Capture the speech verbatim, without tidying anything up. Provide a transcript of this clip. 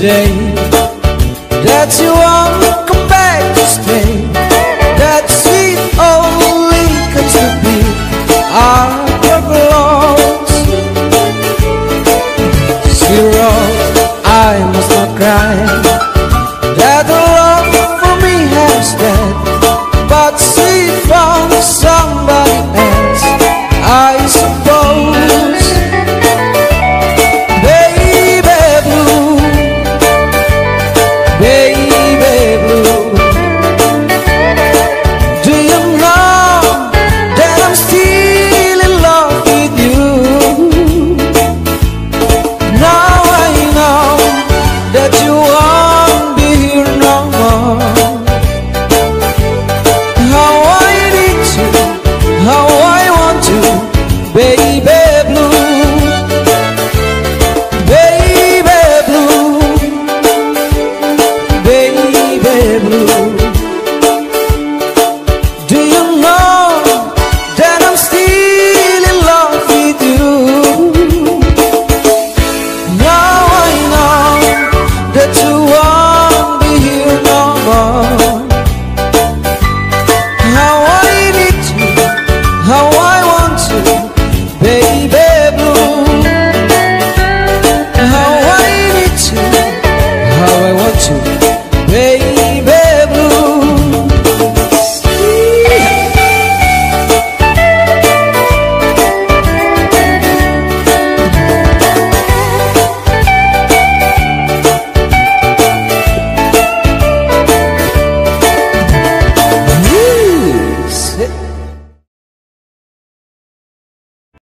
day that you want to come back to stay. That sweet only comes to be our close. Zero, I must not cry that the love for me has died, but she found somebody else, I suppose. Baby blue, baby blue, baby blue.